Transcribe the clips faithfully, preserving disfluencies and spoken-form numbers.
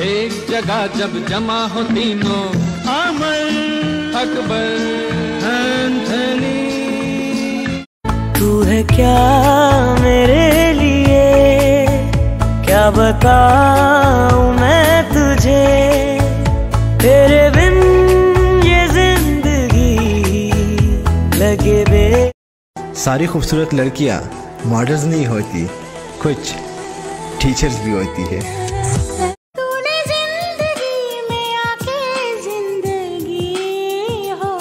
एक जगह जब जमा हो तीनों, आमर, अकबर, एंथनी। तू है क्या मेरे लिए, क्या बताऊं मैं तुझे, तेरे बिन ये जिंदगी लगे बे। सारी खूबसूरत लड़कियां मॉडल्स नहीं होती, कुछ टीचर्स भी होती है। तूने जिंदगी में आके जिंदगी हो,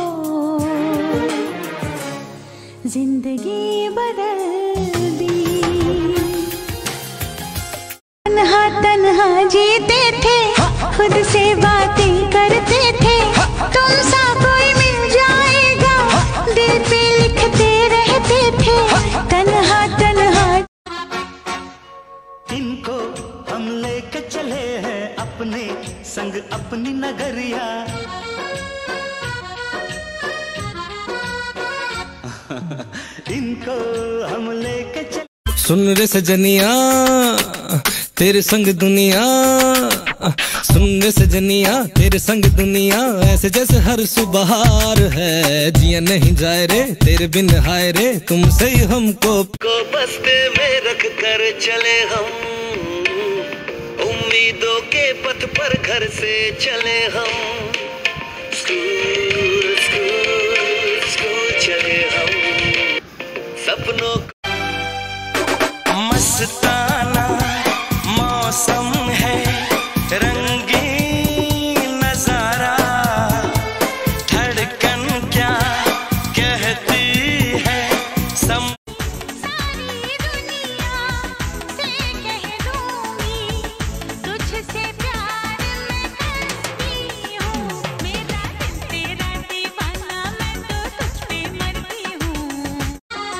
जिंदगी बदल दी। तन्हा तन्हा जीते थे, खुद से बातें करते थे, तुम सा कोई मिल जाएगा, दिल पे लिखते रहते थे, तन्हा तन्हा। इनको हम लेके चले हैं अपने संग अपनी नगरिया। इनको हम लेके चले। सुन रे सजनिया तेरे संग दुनिया, सुन रे सजनिया तेरे संग दुनिया, ऐसे जैसे हर सुबह है, जिया नहीं जाए रे तेरे बिन हाय रे, तुमसे ही हमको को बस्ते में रख कर चले हम, उम्मीदों के पथ पर घर से चले हम, स्कूल स्कूल स्कूल चले हम, सपनों मस्ताना मौसम है, रंगीन नजारा, धड़कन क्या कहती है, सम सारी दुनिया से कह दूंगी, तुझसे प्यार मैं करती हूँ, मेरा दिल तेरा दीवाना, मैं तो तुझ पे मरती हूँ।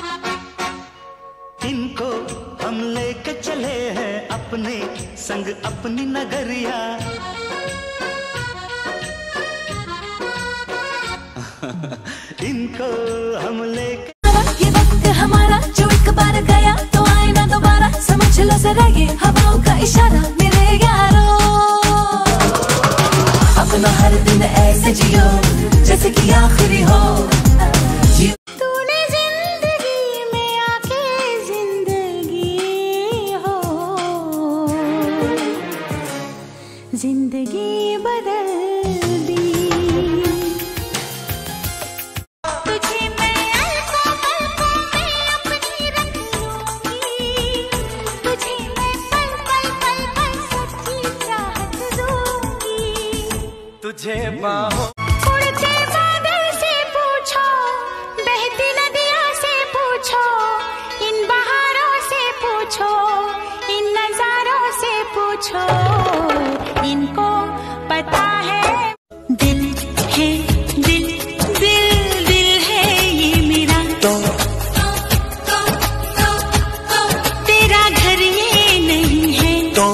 इनको हम लेके चले हैं अपने संग अपनी नगरिया। इनको हम लेके। ये वक्त हमारा जो एक बार गया तो आए ना दोबारा, समझ लो जरा ये हवाओं का इशारा मेरे यारों। अपना हर दिन ऐसे जियो जैसे कि आखिरी हो। तूने जिंदगी में आके जिंदगी हो, जिंदगी बदल दी। तुझे मैं पलकों पलकों में अपनी रख लूंगी, तुझे मैं पल पल पल पल सच्ची चाहत दूंगी। तुझे बाहों उड़ते बादल से पूछो, बहती नदियों से पूछो, इन बहारों से पूछो, इन नजारों से पूछो, इनको पता है। दिल है दिल, दिल दिल है ये मेरा, तो तेरा घर ये नहीं है तो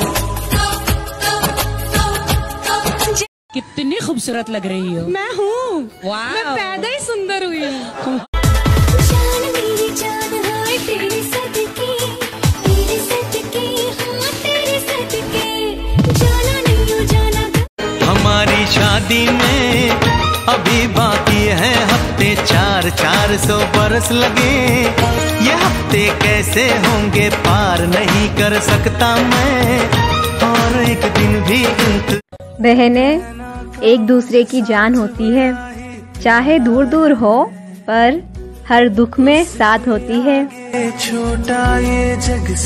कितनी खूबसूरत लग रही हो। मैं हूँ, मैं वाह, पैदा ही सुंदर हुई हूँ। जान मेरी जान है तेरे सदके, तेरे सदके, हाँ तेरे सदके, जाना नहीं हो जाना। हमारी शादी में अभी बाकी है हफ्ते, चार चार सौ बरस लगे, ये हफ्ते कैसे होंगे पार नहीं कर सकता मैं, और एक दिन भी इंत। बहनें एक दूसरे की जान होती है, चाहे दूर दूर हो पर हर दुख में साथ होती है। छोटा ये जग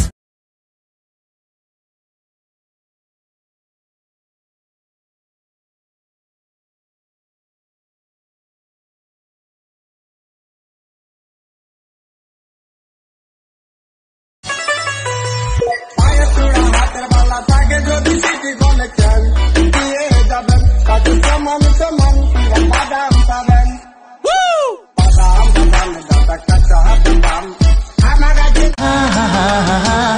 Ha ha ha ha ha.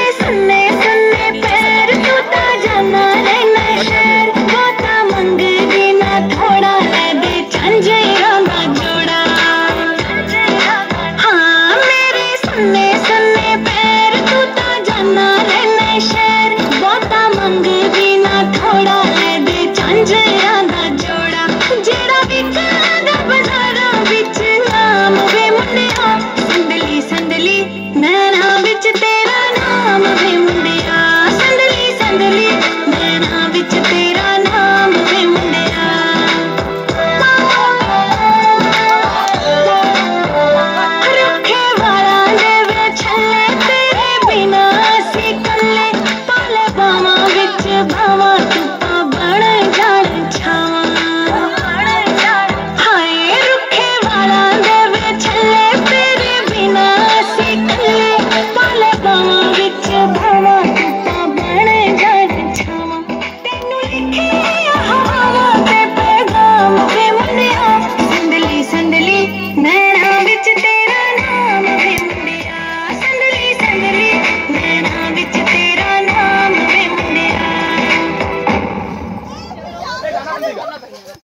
सुनने सुनने पैर तू ता जाना रहना शहर बाता मंगदी ना थोड़ा ले दे झंझेरा ना जोड़ा हाँ मेरे सुनने सुनने पैर तू ता जाना